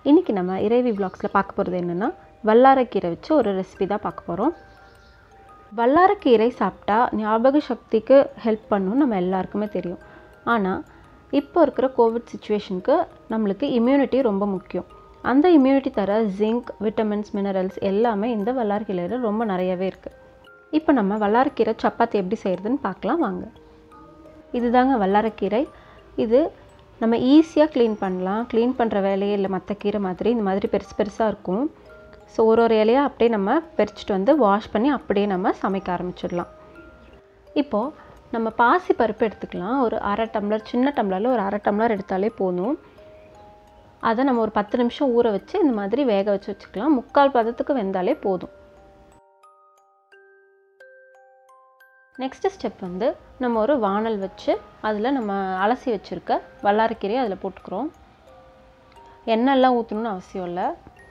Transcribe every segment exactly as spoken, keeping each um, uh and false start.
இன்றைக்கி நம்ம இறைவி vlogsல பார்க்க போகிறது என்னென்னா வல்லாரை கீரை வச்சு ஒரு ரெசிபி தான் பார்க்க போகிறோம். வல்லாரை கீரை சாப்பிட்டா ஞாபக சக்திக்கு ஹெல்ப் பண்ணும் நம்ம எல்லாருக்குமே தெரியும். ஆனால் இப்போ இருக்கிற கோவிட் சுச்சுவேஷனுக்கு நம்மளுக்கு இம்யூனிட்டி ரொம்ப முக்கியம். அந்த இம்யூனிட்டி தர ஜிங்க், விட்டமின்ஸ், மினரல்ஸ் எல்லாமே இந்த வல்லாரை கீரையில் ரொம்ப நிறையவே இருக்குது. இப்போ நம்ம வல்லாரை கீரை சப்பாத்தி எப்படி செய்கிறதுன்னு பார்க்கலாம் வாங்க. இதுதாங்க வல்லாரை கீரை. இது நம்ம ஈஸியாக க்ளீன் பண்ணலாம். க்ளீன் பண்ணுற வேலையே இல்லை மற்ற கீரை மாதிரி. இந்த மாதிரி பெருசு பெருசாக இருக்கும். ஸோ ஒரு ஒரு இலையாக அப்படியே நம்ம பறிச்சுட்டு வந்து வாஷ் பண்ணி அப்படியே நம்ம சமைக்க ஆரம்பிச்சிடலாம். இப்போது நம்ம பாசி பருப்பு எடுத்துக்கலாம். ஒரு அரை டம்ளர், சின்ன டம்ளரில் ஒரு அரை டம்ளர் எடுத்தாலே போதும். அதை நம்ம ஒரு பத்து நிமிஷம் ஊற வச்சு இந்த மாதிரி வேக வச்சு வச்சுக்கலாம். முக்கால் பதத்துக்கு வெந்தாலே போதும். நெக்ஸ்ட் ஸ்டெப் வந்து நம்ம ஒரு வானல் வச்சு அதில் நம்ம அலசி வச்சுருக்க வல்லாரை கீரையை அதில் போட்டுக்கிறோம். எண்ணெய்லாம் ஊற்றணும்னு அவசியம் இல்லை.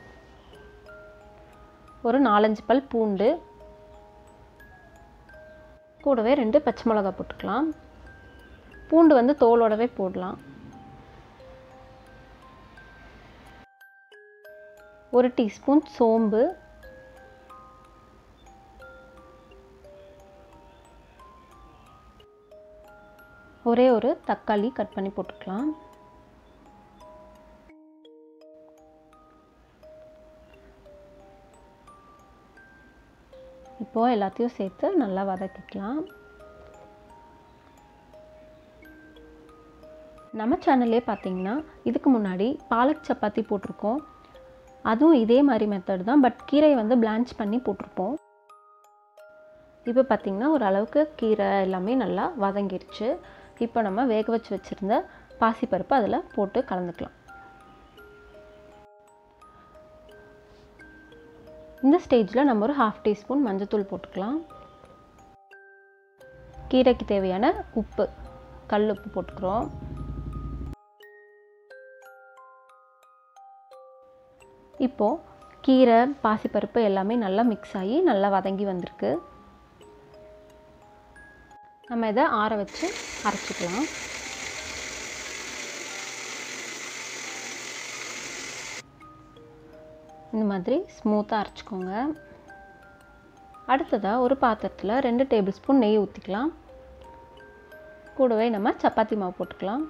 ஒரு நாலஞ்சு பல் பூண்டு, கூடவே ரெண்டு பச்சை மிளகாய் போட்டுக்கலாம். பூண்டு வந்து தோலோடவே போடலாம். ஒரு டீஸ்பூன் சோம்பு, ஒரே ஒரு தக்காளி கட் பண்ணி போட்டுக்கலாம். இப்போது எல்லாத்தையும் சேர்த்து நல்லா வதக்கிக்கலாம். நம்ம சேனல்லே பார்த்தீங்கன்னா இதுக்கு முன்னாடி பாலக் சப்பாத்தி போட்டிருக்கோம். அதுவும் இதே மாதிரி மெத்தட் தான். பட் கீரையை வந்து பிளான்ச் பண்ணி போட்டிருப்போம். இப்போ பார்த்திங்கன்னா ஓரளவுக்கு கீரை எல்லாமே நல்லா வதங்கிடுச்சு. இப்போ நம்ம வேக வச்சு வச்சுருந்த பாசிப்பருப்பு அதில் போட்டு கலந்துக்கலாம். இந்த ஸ்டேஜில் நம்ம ஒரு ஹாஃப் டீஸ்பூன் மஞ்சள்தூள் போட்டுக்கலாம். கீரைக்கு தேவையான உப்பு, கல் உப்பு போட்டுக்கிறோம். இப்போது கீரை, பாசிப்பருப்பு எல்லாமே நல்லா மிக்ஸ் ஆகி நல்லா வதங்கி வந்திருக்கு. நம்ம இதை ஆற வச்சு அரைச்சிக்கலாம். இந்த மாதிரி ஸ்மூத்தாக அரைச்சிக்கோங்க. அடுத்ததாக ஒரு பாத்திரத்தில் ரெண்டு டேபிள் ஸ்பூன் நெய் ஊற்றிக்கலாம். கூடவே நம்ம சப்பாத்தி மாவு போட்டுக்கலாம்.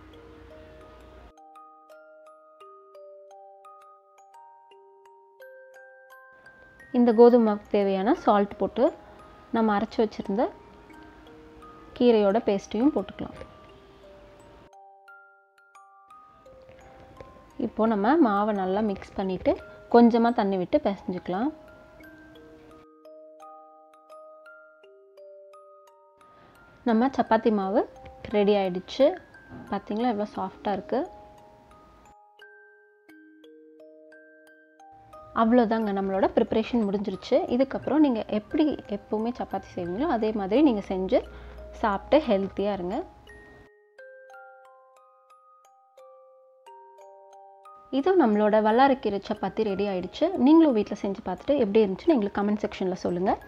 இந்த கோதுமை மாவுக்கு தேவையான சால்ட் போட்டு நம்ம அரைச்சி வச்சுருந்த கீரையோட பேஸ்ட்டையும் போட்டுக்கலாம். இப்போது நம்ம மாவை நல்லா மிக்ஸ் பண்ணிவிட்டு கொஞ்சமாக தண்ணி விட்டு பிசைஞ்சுக்கலாம். நம்ம சப்பாத்தி மாவு ரெடி ஆகிடுச்சு. பார்த்திங்களா எவ்வளோ சாஃப்டாக இருக்குது. அவ்வளோதாங்க, நம்மளோட ப்ரிப்ரேஷன் முடிஞ்சிருச்சு. இதுக்கப்புறம் நீங்கள் எப்படி எப்போவுமே சப்பாத்தி செய்வீங்களோ அதே மாதிரி நீங்கள் செஞ்சு சாப்பிட்டு ஹெல்த்தியாக இருங்க. இது நம்மளோட வல்லாரை கீரை சப்பாத்தி ரெடி ஆகிடுச்சு. நீங்களும் வீட்டில் செஞ்சு பார்த்துட்டு எப்படி இருந்துச்சுன்னு எங்களுக்கு கமெண்ட் செக்ஷனில் சொல்லுங்கள்.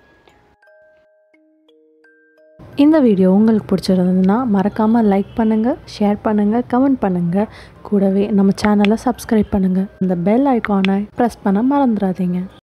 இந்த வீடியோ உங்களுக்கு பிடிச்சிருந்ததுன்னா மறக்காமல் லைக் பண்ணுங்கள், ஷேர் பண்ணுங்கள், கமெண்ட் பண்ணுங்கள். கூடவே நம்ம சேனலை சப்ஸ்கிரைப் பண்ணுங்கள். இந்த பெல் ஐக்கானை ப்ரெஸ் பண்ண மறந்துடாதீங்க.